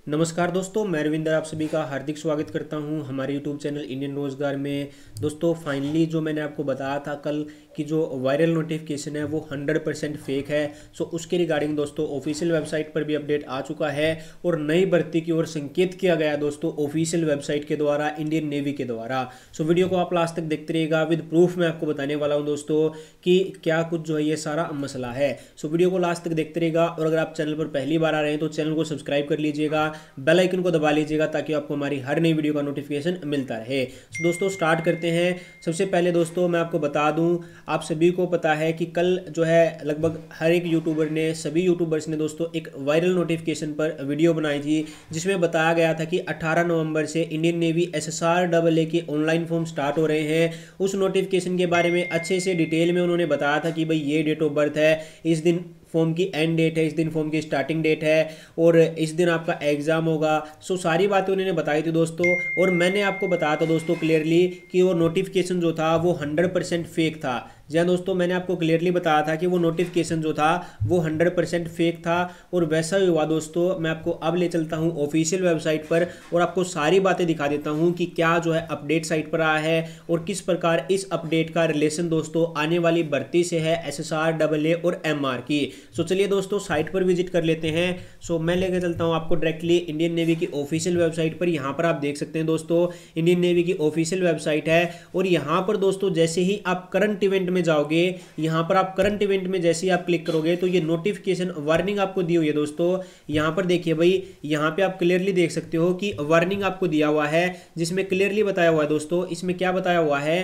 नमस्कार दोस्तों, मैं रविंदर आप सभी का हार्दिक स्वागत करता हूं हमारे यूट्यूब चैनल इंडियन रोज़गार में। दोस्तों फाइनली जो मैंने आपको बताया था कल कि जो वायरल नोटिफिकेशन है वो 100% फेक है। सो उसके रिगार्डिंग दोस्तों ऑफिशियल वेबसाइट पर भी अपडेट आ चुका है और नई भर्ती की ओर संकेत किया गया दोस्तों ऑफिशियल वेबसाइट के द्वारा, इंडियन नेवी के द्वारा। सो वीडियो को आप लास्ट तक देखते रहिएगा, विद प्रूफ मैं आपको बताने वाला हूँ दोस्तों कि क्या कुछ जो है ये सारा मसला है। सो वीडियो को लास्ट तक देखते रहिएगा और अगर आप चैनल पर पहली बार आ रहे हैं तो चैनल को सब्सक्राइब कर लीजिएगा, बेल आइकन को दबा लीजिएगा ताकि आपको हमारी हर नई वीडियो का नोटिफिकेशन मिलता रहे। तो दोस्तों स्टार्ट करते हैं। सबसे पहले दोस्तों मैं आपको बता दूं, आप सभी को पता है कि कल जो है लगभग हर एक यूट्यूबर ने, सभी यूट्यूबर्स ने दोस्तों एक वायरल नोटिफिकेशन पर वीडियो बनाई थी जिसमें बताया गया था कि 18 नवंबर से इंडियन नेवी SSR AA के ऑनलाइन फॉर्म स्टार्ट हो रहे हैं। उस नोटिफिकेशन के बारे में अच्छे से डिटेल में उन्होंने बताया था कि भाई ये डेट ऑफ बर्थ है, इस दिन फॉर्म की एंड डेट है, इस दिन फॉर्म की स्टार्टिंग डेट है और इस दिन आपका एग्ज़ाम होगा। सो सारी बातें उन्होंने बताई थी दोस्तों और मैंने आपको बताया था दोस्तों क्लियरली कि वो नोटिफिकेशन जो था वो 100% फेक था। जी हाँ दोस्तों, मैंने आपको क्लियरली बताया था कि वो नोटिफिकेशन जो था वो 100% फेक था और वैसा ही हुआ दोस्तों। मैं आपको अब ले चलता हूँ ऑफिशियल वेबसाइट पर और आपको सारी बातें दिखा देता हूँ कि क्या जो है अपडेट साइट पर आया है और किस प्रकार इस अपडेट का रिलेशन दोस्तों आने वाली भर्ती से है, SSR AA और MR की। सो चलिए दोस्तों साइट पर विजिट कर लेते हैं। सो मैं लेकर चलता हूँ आपको डायरेक्टली इंडियन नेवी की ऑफिशियल वेबसाइट पर। यहाँ पर आप देख सकते हैं दोस्तों इंडियन नेवी की ऑफिशियल वेबसाइट है और यहाँ पर दोस्तों जैसे ही आप करंट इवेंट में जाओगे, यहाँ पर आप करंट इवेंट में जैसे ही आप क्लिक करोगे तो ये नोटिफिकेशन वार्निंग आपको दी हुई है दोस्तों। यहाँ पर देखिए भाई, यहाँ पे आप क्लियरली देख सकते हो कि वार्निंग आपको दिया हुआ है जिसमें क्लियरली बताया हुआ है दोस्तों। इसमें क्या बताया हुआ है,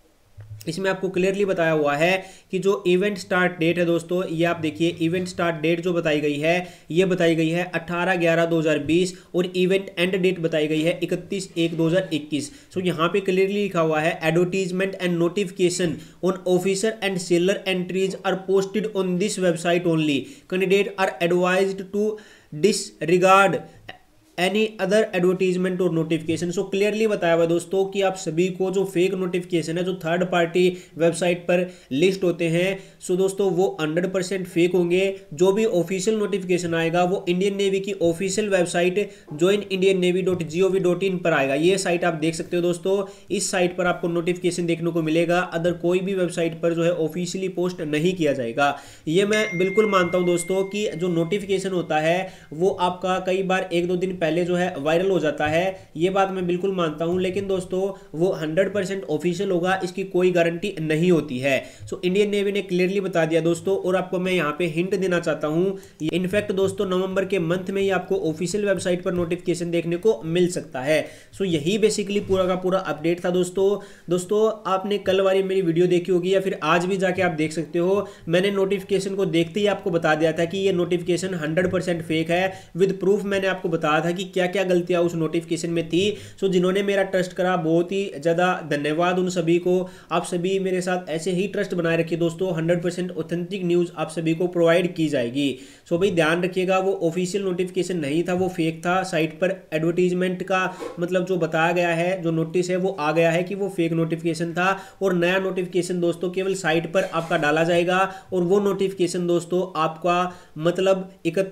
इसमें आपको क्लियरली बताया हुआ है कि जो इवेंट स्टार्ट डेट है दोस्तों, ये आप देखिए इवेंट स्टार्ट डेट जो बताई गई है ये बताई गई है 18/11/2020 और इवेंट एंड डेट बताई गई है 31/1/2021। सो यहाँ पे क्लियरली लिखा हुआ है advertisement and notification on officer and sailor entries are posted on this website only, candidate are advised to disregard any other advertisement और नोटिफिकेशन। सो क्लियरली बताया हुआ दोस्तों कि आप सभी को जो फेक नोटिफिकेशन है जो थर्ड पार्टी वेबसाइट पर लिस्ट होते हैं, सो दोस्तों वो 100% फेक होंगे। जो भी ऑफिशियल नोटिफिकेशन आएगा वो इंडियन नेवी की ऑफिशियल वेबसाइट joinindiannavy.gov.in पर आएगा। ये साइट आप देख सकते हो दोस्तों, इस साइट पर आपको नोटिफिकेशन देखने को मिलेगा। अदर कोई भी वेबसाइट पर जो है ऑफिशियली पोस्ट नहीं किया जाएगा। ये मैं बिल्कुल मानता हूं दोस्तों कि जो नोटिफिकेशन होता है वो आपका कई बार एक दो दिन पहले जो है वायरल हो जाता है, ये बात मैं बिल्कुल मानता हूं, लेकिन दोस्तों वो 100% ऑफिशियल होगा इसकी कोई गारंटी नहीं होती है। सो इंडियन नेवी ने क्लियरली बता दिया दोस्तों और आपको मैं यहां पे हिंट देना चाहता हूं। इनफैक्ट दोस्तों नवंबर के मंथ में ही आपको ऑफिशियल वेबसाइट पर नोटिफिकेशन देखने को मिल सकता है। सो यही बेसिकली पूरा का पूरा अपडेट था दोस्तों आपने कल वाली मेरी वीडियो देखी होगी या फिर आज भी जाके आप देख सकते हो। मैंने नोटिफिकेशन को देखते ही आपको बता दिया था कि ये नोटिफिकेशन 100% फेक है। विद प्रूफ मैंने आपको बताया था कि क्या क्या गलतियां उस नोटिफिकेशन में थी। सो जिन्होंने मेरा ट्रस्ट करा बहुत ही ज़्यादा धन्यवाद उन सभी को। आप सभी मेरे साथ ऐसे ही ट्रस्ट बनाए रखिए दोस्तों, 100% ऑथेंटिक न्यूज़ आप सभी को प्रोवाइड की जाएगी। सो भाई ध्यान रखिएगा, वो ऑफिशियल नोटिफिकेशन नहीं था, वो फेक था। साइट पर एडवर्टीजमेंट का मतलब जो बताया गया है, जो नोटिस है वो आ गया है कि वो फेक नोटिफिकेशन था और नया नोटिफिकेशन दोस्तों केवल साइट पर आपका डाला जाएगा और वो नोटिफिकेशन दोस्तों आपका मतलब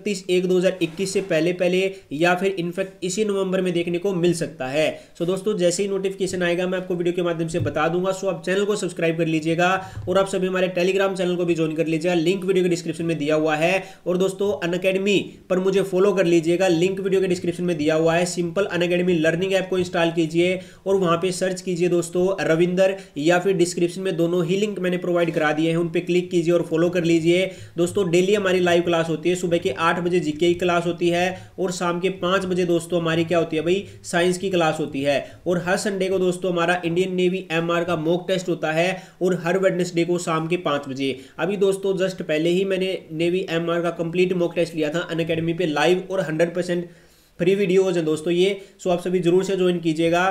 31/1/2021 से पहले पहले या फिर इनफैक्ट इसी नवंबर में देखने को मिल सकता है। सो दोस्तों जैसे ही नोटिफिकेशन आएगा मैं आपको वीडियो के माध्यम से बता दूंगा। सो आप चैनल को सब्सक्राइब कर लीजिएगा और आप सभी हमारे टेलीग्राम चैनल को भी ज्वाइन कर लीजिएगा, लिंक वीडियो के डिस्क्रिप्शन में दिया हुआ है। और दोस्तों अनअकैडमी पर मुझे फॉलो कर लीजिएगा, लिंक वीडियो के डिस्क्रिप्शन में दिया हुआ है। सिंपल अनअकैडमी लर्निंग ऐप को इंस्टॉल कीजिए और वहां पे सर्च कीजिए दोस्तों रविंदर, या फिर डिस्क्रिप्शन में दोनों ही लिंक मैंने प्रोवाइड करा दिए हैं, उन पे क्लिक कीजिए और फॉलो कर लीजिए। दोस्तों डेली हमारी लाइव क्लास होती है, सुबह के 8 बजे जीके की क्लास होती है और शाम के 5 बजे दोस्तों हमारी क्या होती है भाई, साइंस की क्लास होती है। और हर संडे को दोस्तों हमारा इंडियन नेवी MR का मॉक टेस्ट होता है और हर वेडनेसडे को शाम के 5 बजे। अभी दोस्तों जस्ट पहले ही मैंने नेवी MR का कंप्लीट मॉक टेस्ट लिया था अनअकैडमी पे लाइव और 100% फ्री वीडियोज हैं दोस्तों ये। सो आप सभी जरूर से ज्वाइन कीजिएगा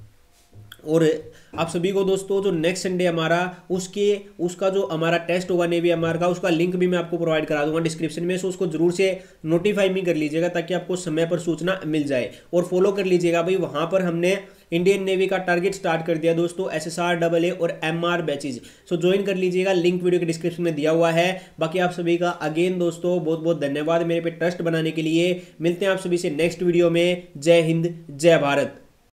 और आप सभी को दोस्तों जो नेक्स्ट संडे हमारा उसका जो हमारा टेस्ट होगा नेवी MR का, उसका लिंक भी मैं आपको प्रोवाइड करा दूंगा डिस्क्रिप्शन में। सो उसको जरूर से नोटिफाई भी कर लीजिएगा ताकि आपको समय पर सूचना मिल जाए और फॉलो कर लीजिएगा भाई। वहां पर हमने इंडियन नेवी का टारगेट स्टार्ट कर दिया दोस्तों, SSR AA और MR बैचेज। सो ज्वाइन कर लीजिएगा, लिंक वीडियो के डिस्क्रिप्शन में दिया हुआ है। बाकी आप सभी का अगेन दोस्तों बहुत बहुत धन्यवाद मेरे पे ट्रस्ट बनाने के लिए। मिलते हैं आप सभी से नेक्स्ट वीडियो में। जय हिंद, जय भारत।